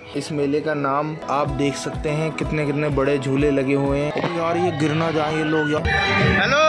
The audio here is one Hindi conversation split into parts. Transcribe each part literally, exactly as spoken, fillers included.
इस मेले का नाम आप देख सकते हैं, कितने कितने बड़े झूले लगे हुए हैं। ओ यार ये गिर ना जाए ये लोग यार। Hello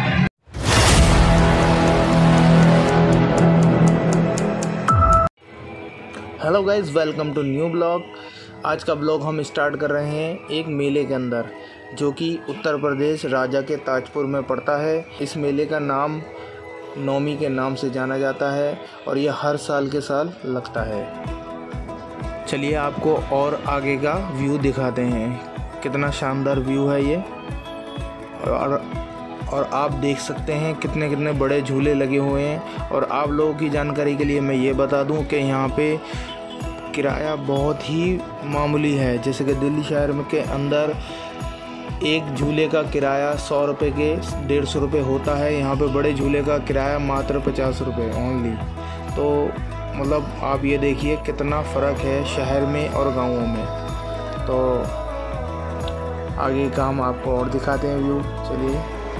hello guys, welcome to new blog. आज का ब्लॉग हम स्टार्ट कर रहे हैं एक मेले के अंदर, जो कि उत्तर प्रदेश राजा के ताजपुर में पड़ता है। इस मेले का नाम नौमी के नाम से जाना जाता है और यह हर साल के साल लगता है। चलिए आपको और आगे का व्यू दिखाते हैं। कितना शानदार व्यू है ये, और और आप देख सकते हैं कितने कितने बड़े झूले लगे हुए हैं। और आप लोगों की जानकारी के लिए मैं ये बता दूं कि यहाँ पे किराया बहुत ही मामूली है। जैसे कि दिल्ली शहर में के अंदर एक झूले का किराया सौ रुपये के डेढ़ सौ रुपये होता है, यहाँ पे बड़े झूले का किराया मात्र पचास रुपये ओनली। तो मतलब आप ये देखिए कितना फ़र्क है शहर में और गाँवों में। तो आगे का हम आपको और दिखाते हैं व्यू। चलिए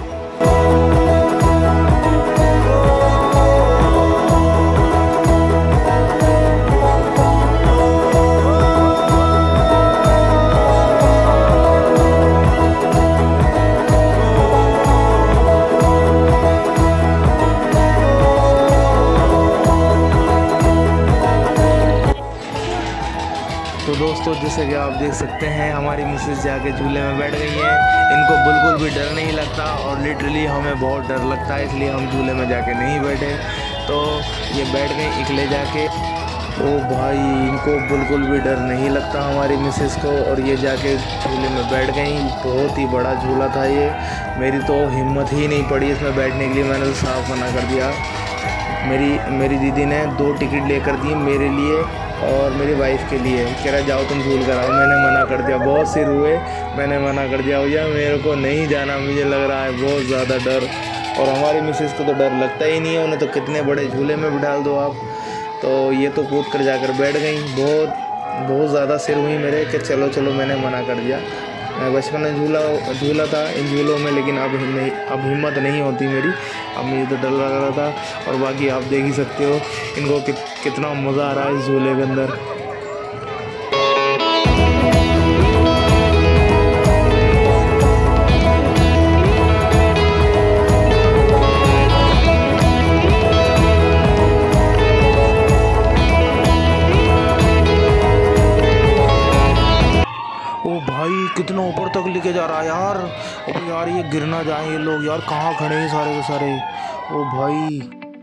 तो दोस्तों, जैसे कि आप देख सकते हैं हमारी मिसेस जाके झूले में बैठ गई हैं। इनको बिल्कुल भी डर नहीं लगता और लिटरली हमें बहुत डर लगता है, इसलिए हम झूले में जाके नहीं बैठे। तो ये बैठ गई इकले जाके। ओ भाई, इनको बिल्कुल भी डर नहीं लगता हमारी मिसेस को, और ये जाके झूले में बैठ गई। बहुत ही बड़ा झूला था ये, मेरी तो हिम्मत ही नहीं पड़ी इसमें बैठने के लिए। मैंने तो साफ मना कर दिया। मेरी मेरी दीदी ने दो टिकट लेकर दी मेरे लिए और मेरी वाइफ के लिए। कह रहा जाओ तुम झूल कर आओ। मैंने मना कर दिया, बहुत सिर हुए, मैंने मना कर दिया भैया मेरे को नहीं जाना, मुझे लग रहा है बहुत ज़्यादा डर। और हमारी मिसेस को तो डर लगता ही नहीं है, उन्हें तो कितने बड़े झूले में बिठा दो आप। तो ये तो कूद कर जाकर बैठ गई। बहुत बहुत ज़्यादा सिर हुई मेरे कि चलो चलो, मैंने मना कर दिया। मैं बचपन में झूला झूला था इन झूलों में, लेकिन अब नहीं अब हिम्मत नहीं होती मेरी। अब मुझे तो डर लग रहा था। और बाकी आप देख ही सकते हो इनको कि, कितना मज़ा आ रहा है इस झूले के अंदर। भाई कितना ऊपर तक लेके जा रहा है यार। ओ यार ये गिर ना जाए ये लोग यार। कहाँ खड़े हैं सारे के सारे। ओ भाई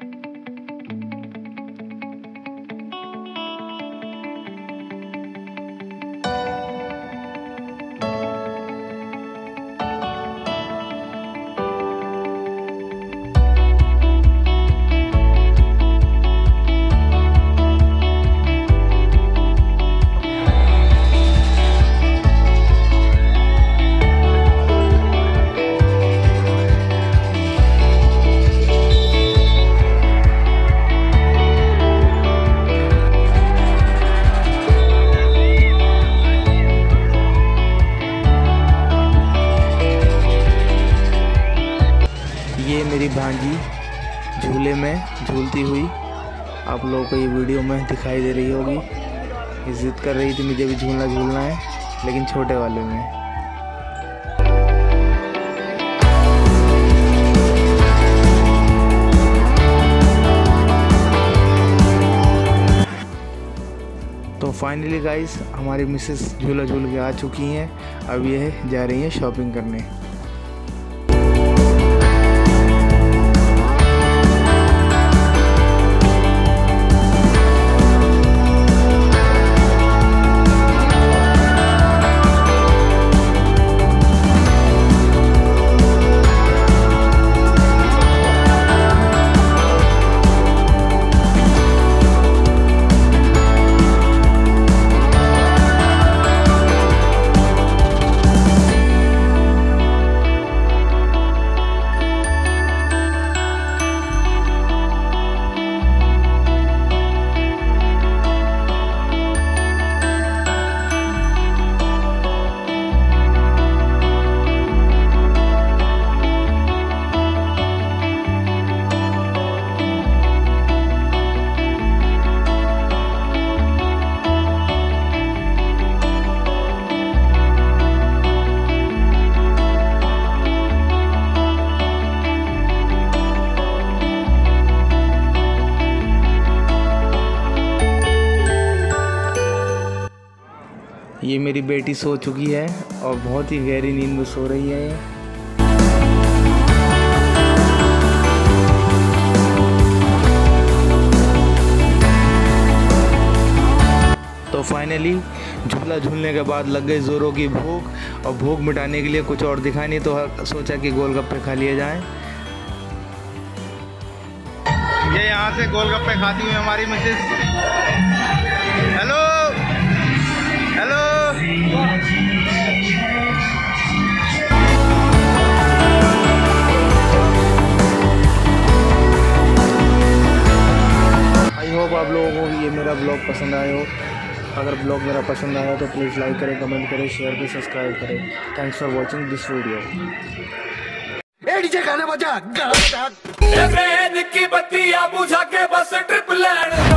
ये मेरी भांजी झूले में झूलती हुई आप लोगों को ये वीडियो में दिखाई दे रही होगी। ये जिद कर रही थी मुझे भी झूलना झूलना है, लेकिन छोटे वाले में। तो फाइनली गाइस हमारी मिसेस झूला झूल के आ चुकी हैं। अब ये जा रही हैं शॉपिंग करने। ये मेरी बेटी सो चुकी है और बहुत ही गहरी नींद में सो रही है ये। तो फाइनली झूला झूलने के बाद लग गई ज़ोरों की भूख और भूख मिटाने के लिए कुछ और दिखा नहीं तो सोचा कि गोलगप्पे खा लिए जाएं। ये यहाँ से गोलगप्पे खाती हुई हमारी Mrs. Hello hello I hope आप लोगों को ये मेरा ब्लॉग पसंद आया हो। अगर ब्लॉग मेरा पसंद आया तो प्लीज़ लाइक करें, कमेंट करें, शेयर करें, सब्सक्राइब करें। Thanks for watching this video. ए डीजे गाना बजा, गाना बजा। की बत्तियां बुझा के बस ट्रिप लैंड